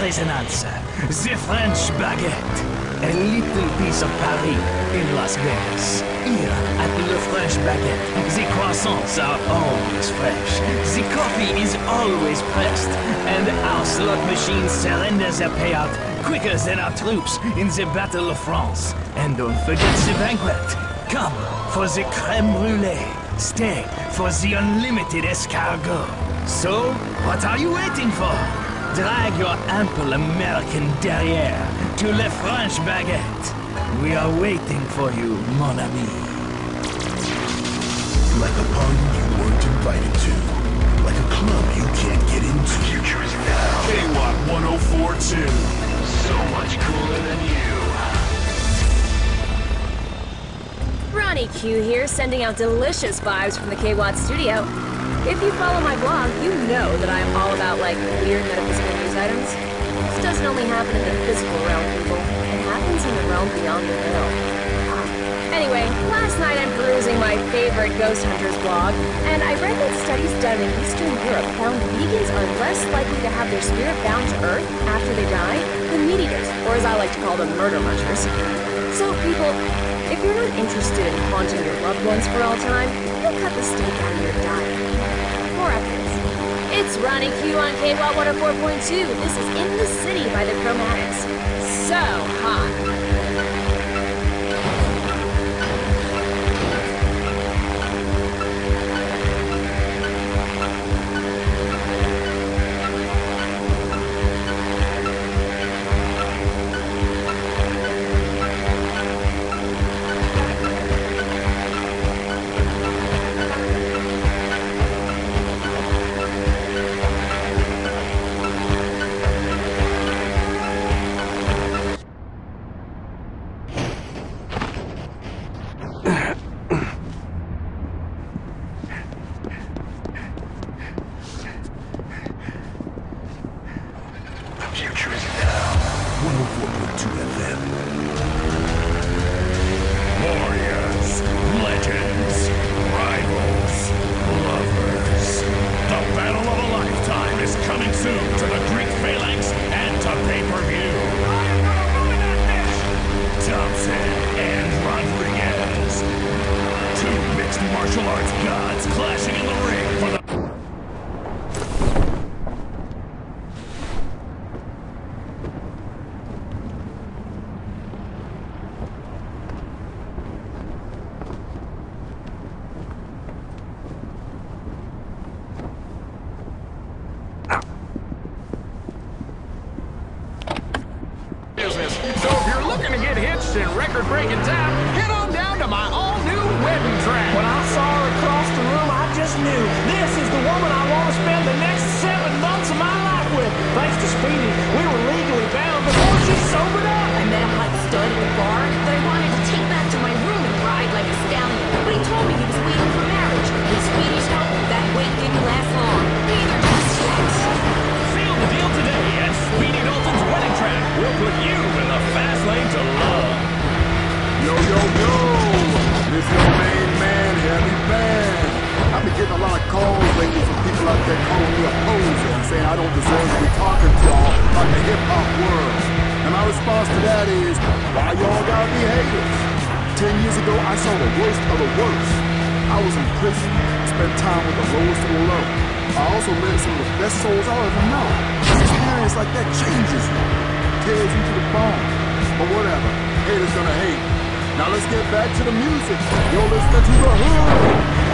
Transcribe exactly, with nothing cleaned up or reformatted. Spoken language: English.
Resonance, the French baguette. A little piece of Paris in Las Vegas. Here at Le French Baguette, the croissants are always fresh, the coffee is always pressed, and our slot machine surrenders their payout quicker than our troops in the Battle of France. And don't forget the banquet. Come for the creme brulee. Stay for the unlimited escargot. So, what are you waiting for? Drag your ample American derrière to Le French Baguette. We are waiting for you, mon ami. Like a party you weren't invited to. Like a club you can't get into. The future is now. K-Watt one oh four point two. So much cooler than you. Ronnie Q here, sending out delicious vibes from the K-Watt studio. If you follow my blog, you know that I'm all about, like, weird metaphysical news items. This doesn't only happen in the physical realm, people. It happens in the realm beyond the veil. Anyway, last night I'm perusing my favorite ghost hunters blog, and I read that studies done in Eastern Europe found vegans are less likely to have their spirit bound to Earth after they die than meat eaters, or as I like to call them, murder munchers. So, people, if you're not interested in haunting your loved ones for all time, you'll cut the steak out of your diet. For reference, it's Ronnie Q on K-Watt one oh four point two. This is In the City by the Chromatics. So hot. Record-breaking time, head on down to my all-new wedding track. When I saw her across the room, I just knew this is the woman I want to spend the next seven months of my life with. Thanks to Speedy, we were legally bound before she sobered up. I met a hot stud at the bar that I wanted to take back to my room and ride like a stallion. But he told me he was waiting for marriage. With Speedy's help, that wait didn't last long. Neither just yet. Seal the deal today at Speedy Dalton's wedding track. We'll put you in the fast lane to love. Yo, yo, yo! This is your main man, Heavy Band. I've been getting a lot of calls lately from people out there calling me a poser and saying I don't deserve to be talking to y'all about the hip-hop world. And my response to that is, why y'all gotta be haters? Ten years ago, I saw the worst of the worst. I was in prison, spent time with the lowest of the low. I also met some of the best souls I'll ever know. An experience like that changes you, tears you to the bone. But whatever, haters gonna hate. Now let's get back to the music. You're listening to The Hood.